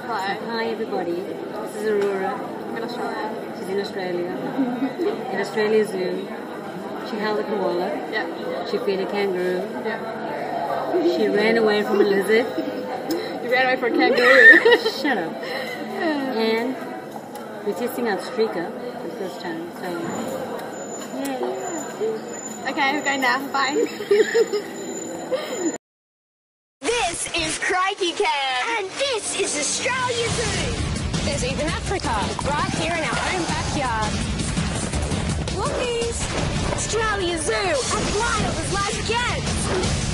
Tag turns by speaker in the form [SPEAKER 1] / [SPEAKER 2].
[SPEAKER 1] Hello.
[SPEAKER 2] Hi everybody, this is Aurora.
[SPEAKER 1] I'm in Australia.
[SPEAKER 2] She's in Australia. In Australia Zoo, she held a koala.
[SPEAKER 1] Yeah.
[SPEAKER 2] She fed a kangaroo.
[SPEAKER 1] Yeah.
[SPEAKER 2] She ran away from a lizard.
[SPEAKER 1] You ran away from a kangaroo.
[SPEAKER 2] Shut up. And we're testing out Streaker for the first time. So, yeah.
[SPEAKER 1] Okay, we're going now. Bye.
[SPEAKER 3] This is Crikey Can. And this is Australia Zoo. There's even Africa, right here in our own backyard. Lookies! Australia Zoo, as wild as life gets.